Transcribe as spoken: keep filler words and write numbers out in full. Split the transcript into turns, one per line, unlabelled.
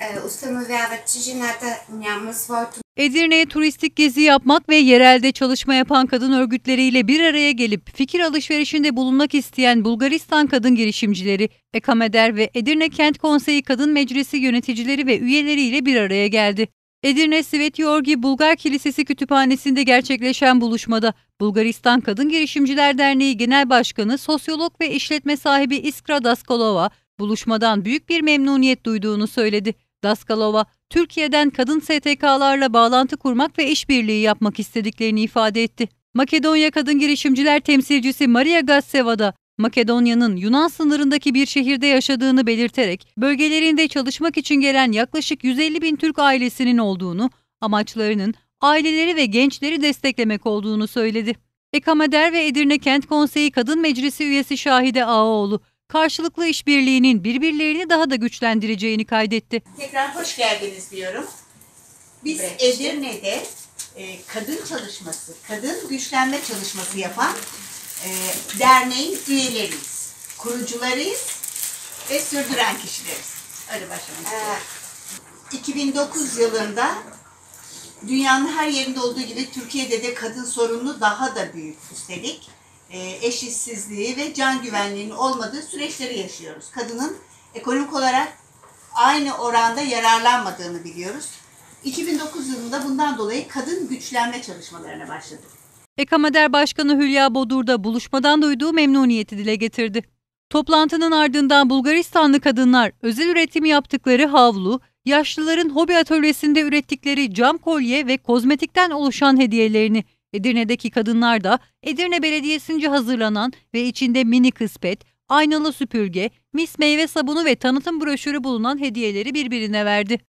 установяват, че жената няма своето.
Edirne'ye turistik gezi yapmak ve yerelde çalışma yapan kadın örgütleriyle bir araya gelip fikir alışverişinde bulunmak isteyen Bulgaristan kadın girişimcileri, Ekameder ve Edirne Kent Konseyi Kadın Meclisi yöneticileri ve üyeleriyle bir araya geldi. Edirne Svetyorgi Bulgar Kilisesi Kütüphanesi'nde gerçekleşen buluşmada Bulgaristan Kadın Girişimciler Derneği Genel Başkanı, sosyolog ve işletme sahibi Iskra Daskalova, buluşmadan büyük bir memnuniyet duyduğunu söyledi. Daskalova, Türkiye'den kadın S T K'larla bağlantı kurmak ve işbirliği yapmak istediklerini ifade etti. Makedonya Kadın Girişimciler Temsilcisi Maria Gasseva da Makedonya'nın Yunan sınırındaki bir şehirde yaşadığını belirterek bölgelerinde çalışmak için gelen yaklaşık yüz elli bin Türk ailesinin olduğunu, amaçlarının aileleri ve gençleri desteklemek olduğunu söyledi. Ekamader ve Edirne Kent Konseyi Kadın Meclisi üyesi Şahide Ağaoğlu, karşılıklı işbirliğinin birbirlerini daha da güçlendireceğini kaydetti.
Tekrar hoş geldiniz diyorum. Biz evet. Edirne'de e, kadın çalışması, kadın güçlenme çalışması yapan e, derneğin üyeleriyiz, kurucularıyız ve sürdüren kişileriz. Öyle başlamak istiyorum. iki bin dokuz yılında dünyanın her yerinde olduğu gibi Türkiye'de de kadın sorunu daha da büyük üstelik. E, eşitsizliği ve can güvenliğinin olmadığı süreçleri yaşıyoruz. Kadının ekonomik olarak aynı oranda yararlanmadığını biliyoruz. iki bin dokuz yılında bundan dolayı kadın güçlenme çalışmalarına başladık.
Ekamader Başkanı Hülya Bodur da buluşmadan duyduğu memnuniyeti dile getirdi. Toplantının ardından Bulgaristanlı kadınlar özel üretim yaptıkları havlu, yaşlıların hobi atölyesinde ürettikleri cam kolye ve kozmetikten oluşan hediyelerini, Edirne'deki kadınlar da Edirne Belediyesi'nce hazırlanan ve içinde mini kıspet, aynalı süpürge, mis meyve sabunu ve tanıtım broşürü bulunan hediyeleri birbirine verdi.